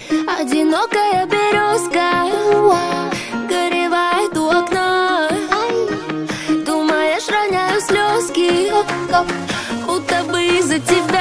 Одинокая березка горевает у окна. Думаешь, роняю слезки, будто бы из-за тебя.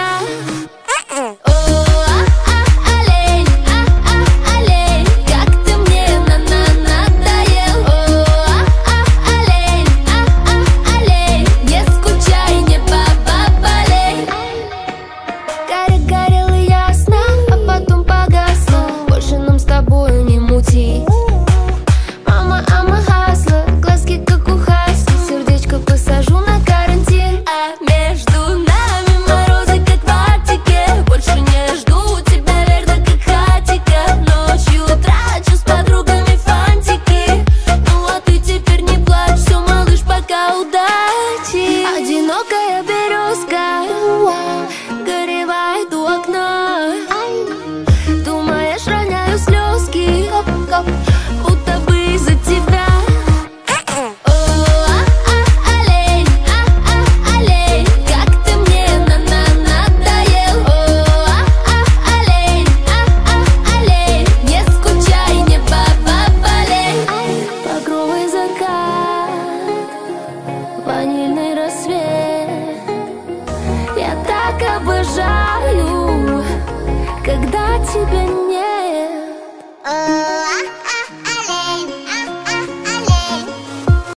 Мама, ама хасла, глазки как у Хаски, сердечко посажу на карантин. А между нами морозы как в Арктике. Больше не жду тебя, верно, как хатика. Ночью трачу с подругами фантики. Ну а ты теперь не плачь, все, малыш, пока, удачи. Одинокая березка горевает у окна. Думаешь, роняю слезки, будто бы из-за тебя. Олень, олень, как ты мне надоел. Олень, олень, не скучай, не болей. Багровый закат, ванильный рассвет. Я так обожаю, когда тебя нет.